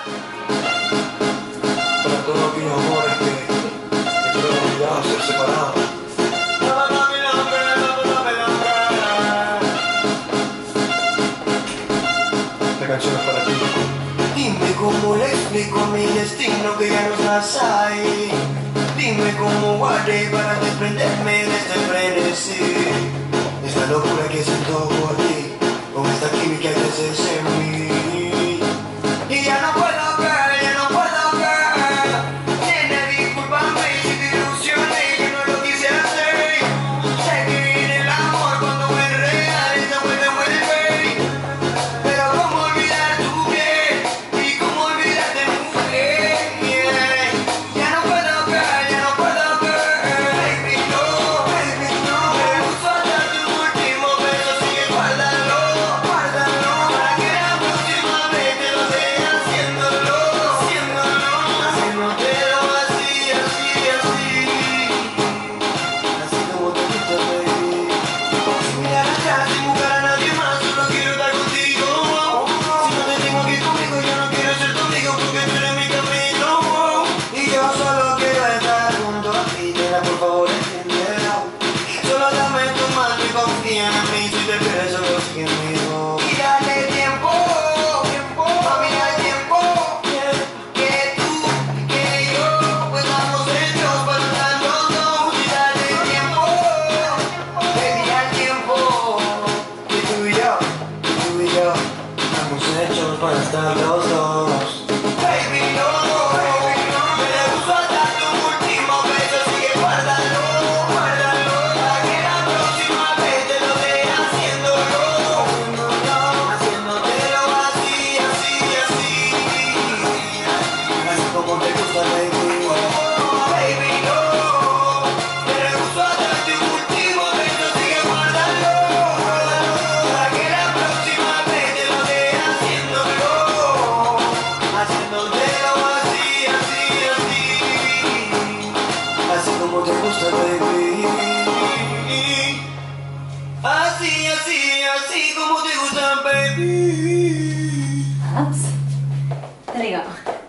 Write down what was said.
Para todos aquellos amores que tuvieron olvidado ser separados. Esta canción es para ti. Dime cómo le explico a mi destino que ya no estás ahí. Dime cómo guardé para desprenderme de este frenesí. Esta locura que siento por ti, con esta química que haces en mí. Y ya no puedo ver, ya no puedo ver. Nena, discúlpame si te ilusioné, yo no lo quise hacer. Sé que viene el amor cuando es real, esta vuelta vuelve. Pero cómo olvidar tu piel y cómo olvidarte mujer. Ya no puedo ver, ya no puedo ver. Baby no, me gusta dar tu último beso, así que guárdalo, guárdalo. Para que la próxima vez te lo dé haciéndolo, haciéndotelo así, así, así. Así como te gusta, baby. Sin mirar atrás, sin buscar a nadie más, solo quiero estar contigo. Si no te tengo aquí conmigo, yo no quiero ser tu amigo porque tú eres mi camino. Y yo solo quiero estar junto a ti, nena, por favor entiéndelo. Solo dame tu mano y confía en mí, si te pierdes solo sigue conmigo. Y dale tiempo, mami, dale tiempo. Que tú, que yo, pues estamos hechos para estar los dos. Y dale tiempo, baby, al tiempo. Que tú y yo, estamos hechos para estar los dos. Baby, no, me gusta dar tu último beso, así que guárdalo, guárdalo. Para que la próxima vez te lo dé haciéndolo, haciéndotelo así, así, así. Así como te gusta, baby. Baby, no, me gusta dar tu último beso, así que guárdalo, guárdalo. Para que la próxima vez te lo dé haciéndolo, haciéndotelo así, así, así. Así como te gusta, baby. Así, así, así como te gusta, baby. Ups. There you go.